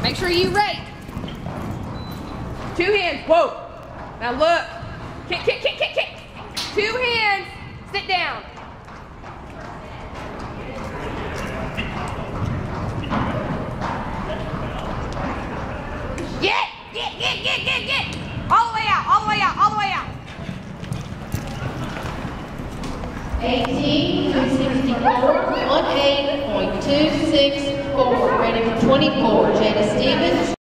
Make sure you rate. 2 hands. Whoa. Now look. Kick, kick, kick, kick, kick. 2 hands. Sit down. Get. All the way out, all the way out, all the way out. 18.264, 18.264. Ready for 24, Jada Stevens.